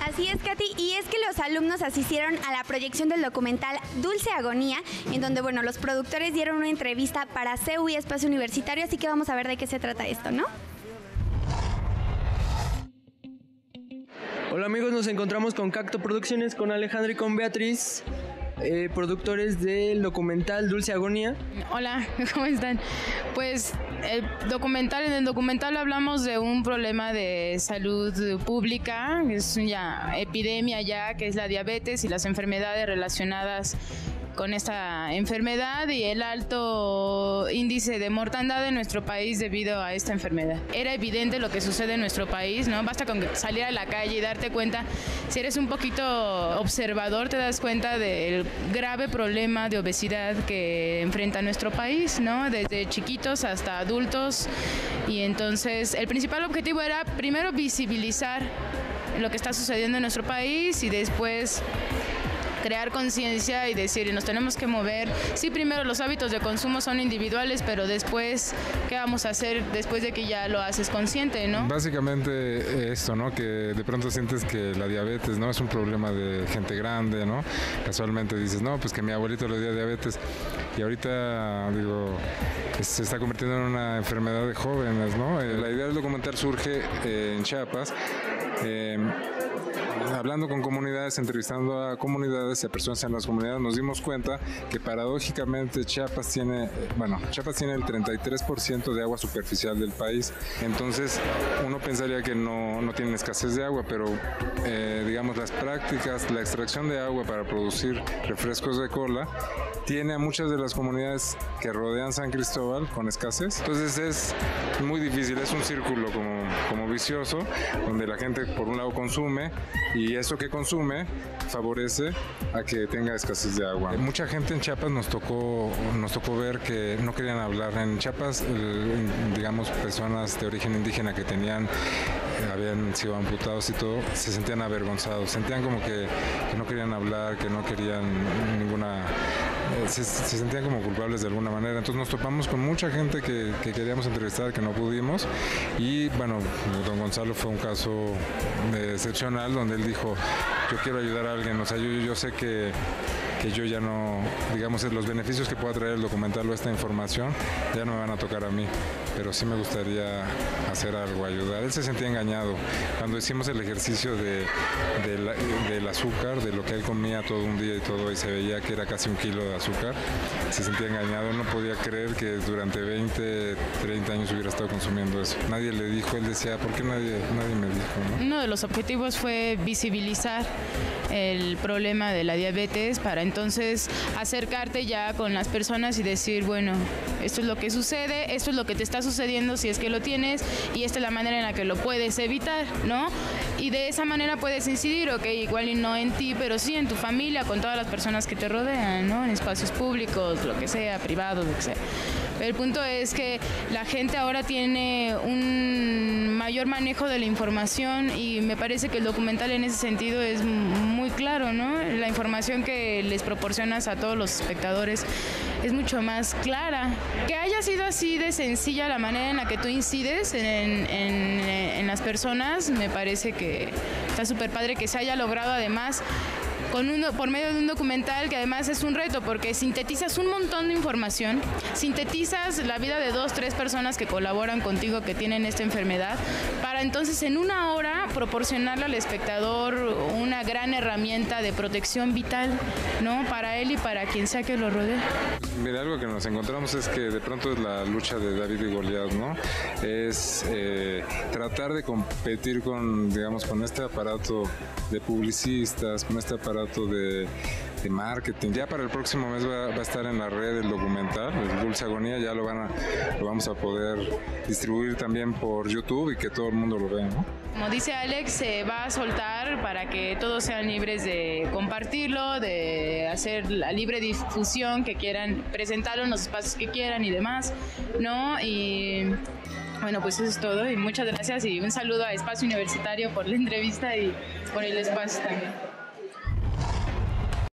Así es, Katy, y es que los alumnos asistieron a la proyección del documental Dulce Agonía, en donde, bueno, los productores dieron una entrevista para CEU y Espacio Universitario, así que vamos a ver de qué se trata esto, ¿no? Hola amigos, nos encontramos con Cacto Producciones, con Alejandro y con Beatriz, productores del documental Dulce Agonía. Hola, ¿cómo están? Pues en el documental hablamos de un problema de salud pública, es una epidemia ya, que es la diabetes y las enfermedades relacionadas con esta enfermedad y el alto índice de mortandad en nuestro país debido a esta enfermedad. Era evidente lo que sucede en nuestro país, ¿no? Basta con salir a la calle y darte cuenta, si eres un poquito observador, te das cuenta del grave problema de obesidad que enfrenta nuestro país, ¿no? Desde chiquitos hasta adultos. Y entonces el principal objetivo era primero visibilizar lo que está sucediendo en nuestro país y después crear conciencia y decir, nos tenemos que mover. Sí, primero los hábitos de consumo son individuales, pero después, ¿qué vamos a hacer después de que ya lo haces consciente, no? Básicamente esto, ¿no? Que de pronto sientes que la diabetes, ¿no? Es un problema de gente grande, ¿no? Casualmente dices, no, pues que mi abuelito le dio diabetes. Y ahorita, digo, se está convirtiendo en una enfermedad de jóvenes, ¿no? La idea del documental surge en Chiapas, hablando con comunidades, entrevistando a comunidades y a personas en las comunidades, nos dimos cuenta que paradójicamente Chiapas tiene el 33% de agua superficial del país. Entonces uno pensaría que no tienen escasez de agua, pero digamos las prácticas, la extracción de agua para producir refrescos de cola tiene a muchas de las comunidades que rodean San Cristóbal con escasez. Entonces es muy difícil, es un círculo como vicioso, donde la gente por un lado consume y eso que consume favorece a que tenga escasez de agua. Mucha gente en Chiapas nos tocó ver que no querían hablar. En Chiapas, digamos, personas de origen indígena que habían sido amputados y todo, se sentían avergonzados, sentían como que no querían hablar, que no querían se sentían como culpables de alguna manera. Entonces nos topamos con mucha gente que queríamos entrevistar, que no pudimos, y bueno, don Gonzalo fue un caso excepcional donde él dijo, yo quiero ayudar a alguien, o sea, yo sé que yo ya no, digamos, los beneficios que pueda traer el documental o esta información ya no me van a tocar a mí, pero sí me gustaría hacer algo, ayudar. Él se sentía engañado. Cuando hicimos el ejercicio del azúcar, de lo que él comía todo un día y todo, y se veía que era casi 1 kilo de azúcar, se sentía engañado. Él no podía creer que durante 20, 30 años hubiera estado consumiendo eso. Nadie le dijo, él decía, ¿por qué nadie me dijo, ¿no? Uno de los objetivos fue visibilizar el problema de la diabetes para entonces acercarte ya con las personas y decir, bueno, esto es lo que sucede, esto es lo que te está sucediendo si es que lo tienes y esta es la manera en la que lo puedes evitar, ¿no? Y de esa manera puedes incidir, ok, igual y no en ti, pero sí en tu familia, con todas las personas que te rodean, ¿no? En espacios públicos, lo que sea, privados, lo que sea. Pero el punto es que la gente ahora tiene un mayor manejo de la información y me parece que el documental en ese sentido es muy claro, ¿no? La información que les proporcionas a todos los espectadores es mucho más clara. Que haya sido así de sencilla la manera en la que tú incides en las personas, me parece que está súper padre que se haya logrado además por medio de un documental que además es un reto porque sintetizas un montón de información, sintetizas la vida de 2, 3 personas que colaboran contigo que tienen esta enfermedad para entonces en 1 hora proporcionarle al espectador una gran herramienta de protección vital, ¿no? Para él y para quien sea que lo rodee. Mira, algo que nos encontramos es que de pronto es la lucha de David y Goliat, ¿no? Es tratar de competir con este aparato de publicistas, con este aparato de marketing. Ya para el próximo mes va a estar en la red el documental, el Dulce Agonía, ya lo vamos a poder distribuir también por YouTube y que todo el mundo lo vea, ¿no? Como dice Alex, se va a soltar para que todos sean libres de compartirlo, de hacer la libre difusión que quieran, presentarlo en los espacios que quieran y demás, ¿no? Y bueno, pues eso es todo y muchas gracias y un saludo a Espacio Universitario por la entrevista y por el espacio también.